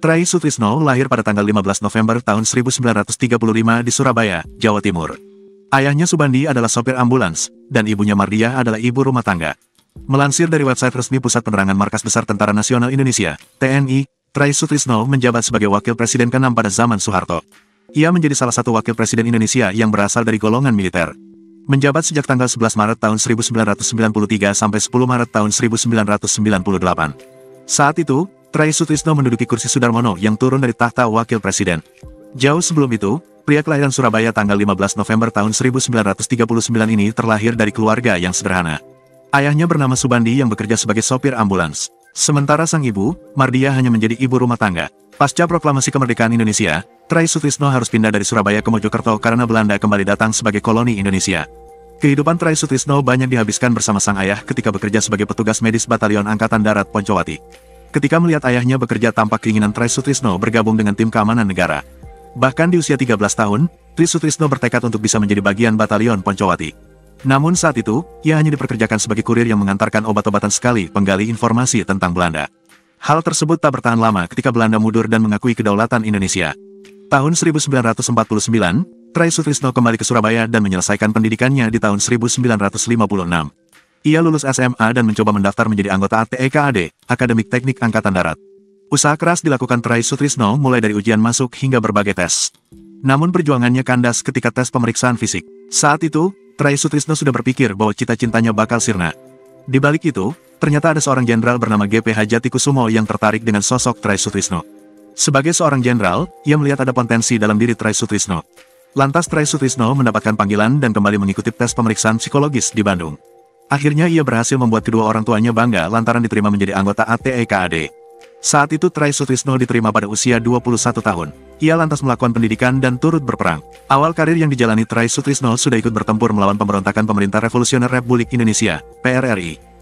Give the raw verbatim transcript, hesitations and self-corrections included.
Try Sutrisno lahir pada tanggal lima belas November tahun seribu sembilan ratus tiga puluh lima di Surabaya, Jawa Timur. Ayahnya Subandi adalah sopir ambulans, dan ibunya Mardiah adalah ibu rumah tangga. Melansir dari website resmi Pusat Penerangan Markas Besar Tentara Nasional Indonesia, T N I, Try Sutrisno menjabat sebagai Wakil Presiden keenam pada zaman Soeharto. Ia menjadi salah satu Wakil Presiden Indonesia yang berasal dari golongan militer. Menjabat sejak tanggal sebelas Maret tahun seribu sembilan ratus sembilan puluh tiga sampai sepuluh Maret tahun seribu sembilan ratus sembilan puluh delapan. Saat itu, Try Sutrisno menduduki kursi Sudarmono yang turun dari tahta Wakil Presiden. Jauh sebelum itu, pria kelahiran Surabaya tanggal lima belas November tahun seribu sembilan ratus tiga puluh sembilan ini terlahir dari keluarga yang sederhana. Ayahnya bernama Subandi yang bekerja sebagai sopir ambulans. Sementara sang ibu, Mardiah hanya menjadi ibu rumah tangga. Pasca proklamasi kemerdekaan Indonesia, Try Sutrisno harus pindah dari Surabaya ke Mojokerto karena Belanda kembali datang sebagai koloni Indonesia. Kehidupan Try Sutrisno banyak dihabiskan bersama sang ayah ketika bekerja sebagai petugas medis Batalion Angkatan Darat Poncowati. Ketika melihat ayahnya bekerja, tampak keinginan Try Sutrisno bergabung dengan tim keamanan negara. Bahkan di usia tiga belas tahun, Try Sutrisno bertekad untuk bisa menjadi bagian Batalion Poncowati. Namun saat itu, ia hanya dipekerjakan sebagai kurir yang mengantarkan obat-obatan sekali penggali informasi tentang Belanda. Hal tersebut tak bertahan lama ketika Belanda mundur dan mengakui kedaulatan Indonesia. Tahun seribu sembilan ratus empat puluh sembilan, Try Sutrisno kembali ke Surabaya dan menyelesaikan pendidikannya di tahun seribu sembilan ratus lima puluh enam. Ia lulus S M A dan mencoba mendaftar menjadi anggota A T E K A D, Akademik Teknik Angkatan Darat. Usaha keras dilakukan Try Sutrisno mulai dari ujian masuk hingga berbagai tes. Namun perjuangannya kandas ketika tes pemeriksaan fisik. Saat itu, Try Sutrisno sudah berpikir bahwa cita-citanya bakal sirna. Di balik itu, ternyata ada seorang jenderal bernama G P Hajatikusumo yang tertarik dengan sosok Try Sutrisno. Sebagai seorang jenderal, ia melihat ada potensi dalam diri Try Sutrisno. Lantas Try Sutrisno mendapatkan panggilan dan kembali mengikuti tes pemeriksaan psikologis di Bandung. Akhirnya ia berhasil membuat kedua orang tuanya bangga lantaran diterima menjadi anggota A T E K A D. Saat itu Try Sutrisno diterima pada usia dua puluh satu tahun. Ia lantas melakukan pendidikan dan turut berperang. Awal karir yang dijalani Try Sutrisno sudah ikut bertempur melawan pemberontakan Pemerintah Revolusioner Republik Indonesia, P R R I.